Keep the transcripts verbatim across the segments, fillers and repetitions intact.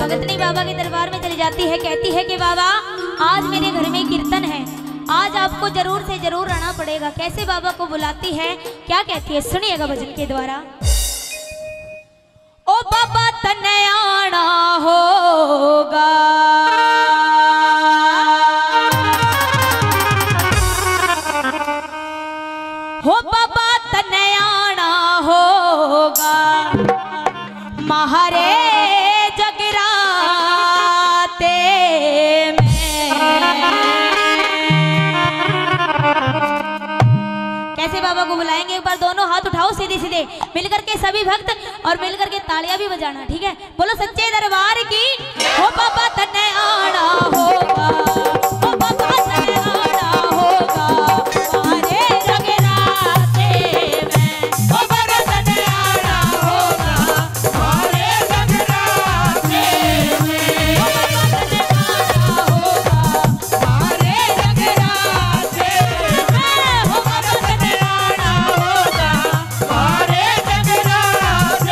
भगतनी बाबा के दरबार में चली जाती है, कहती है कि बाबा आज मेरे घर में कीर्तन है, आज आपको जरूर से जरूर आना पड़ेगा। कैसे बाबा को बुलाती है, क्या कहती है, सुनिएगा भजन के द्वारा। ओ बाबा तने आना होगा, हो बाबा तने आना होगा, महारे जगराते में। कैसे बाबा को बुलाएंगे, एक बार दोनों हाथ उठाओ सीधे सीधे मिलकर के सभी भक्त, और मिलकर के तालियां भी बजाना, ठीक है। बोलो सच्चे दरबार की, हो बाबा तने आना होगा, हो बाबा तने आना होगा, हमारे जगराते में। हो बाबा तने आना होगा, हमारे जगराते में। हो बाबा तने आना होगा, हमारे जगराते में। हो बाबा तने आना होगा, हमारे जगराते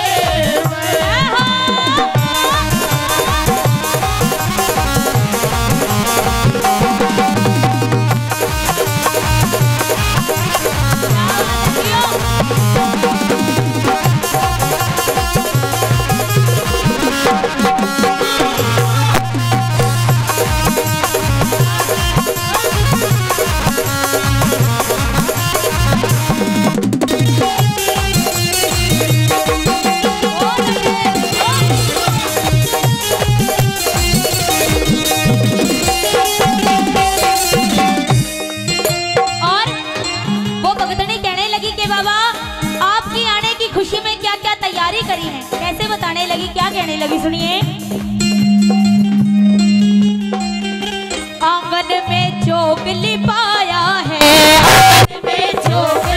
करी है। कैसे बताने लगी, क्या कहने लगी, सुनिए। आंगन में चौक लिपाया है, आंगन में चौक